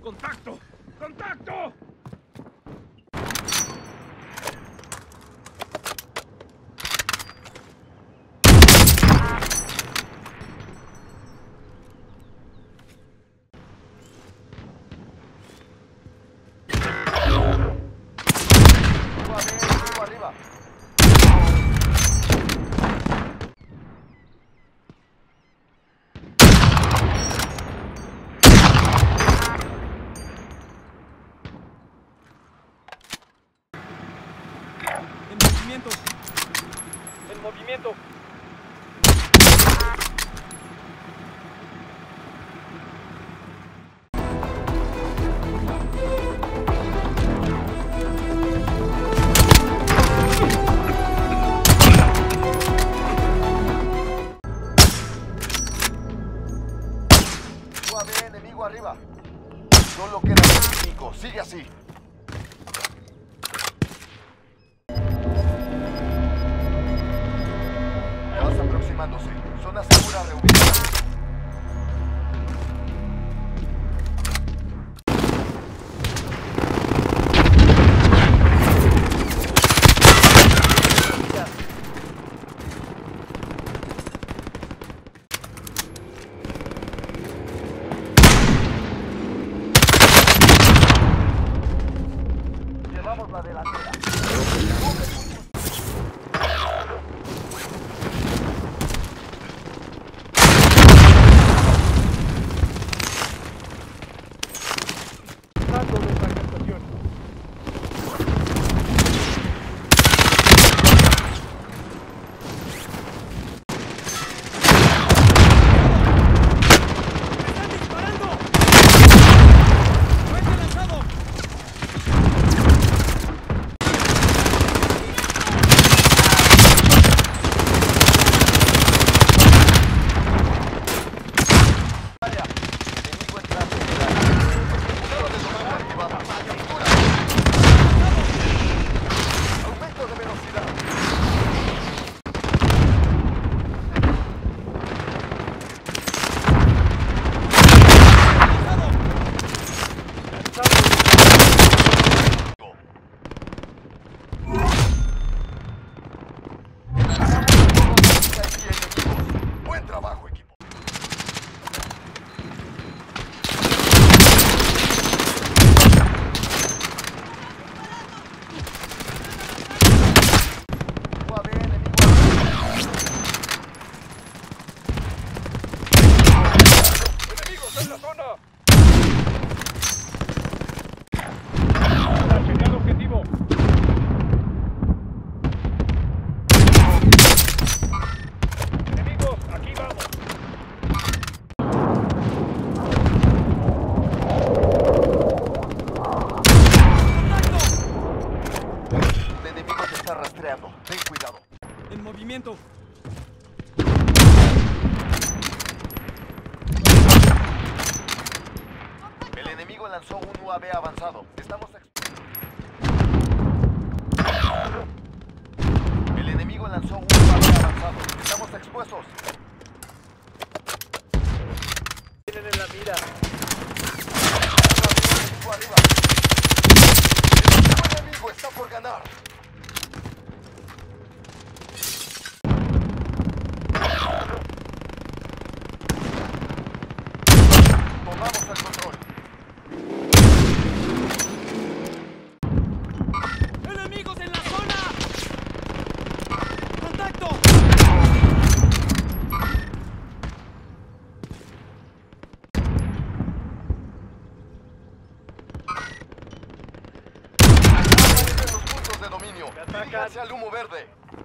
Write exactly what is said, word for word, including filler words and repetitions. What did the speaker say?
¡Contacto! ¡Contacto! Arriba. En movimiento. En movimiento. U A V enemigo arriba. Solo queda cinco. Sigue así. Gas aproximándose. Zona segura reubicada. Llevamos la delantera. Buen trabajo, equipo. U A V enemigo. ¡Enemigos en la zona! Chequeado objetivo. Enemigos, aquí vamos. El enemigo te está rastreando. Ten cuidado. En movimiento. El enemigo lanzó un U A V avanzado. Estamos expuestos. El enemigo lanzó un U A V avanzado. Estamos expuestos. Tienen en la mira. Enemigo arriba. El enemigo está por ganar. Tomamos el control. ¡Enemigos en la zona! ¡Contacto! Los puntos de dominio. Diríjanse al humo verde.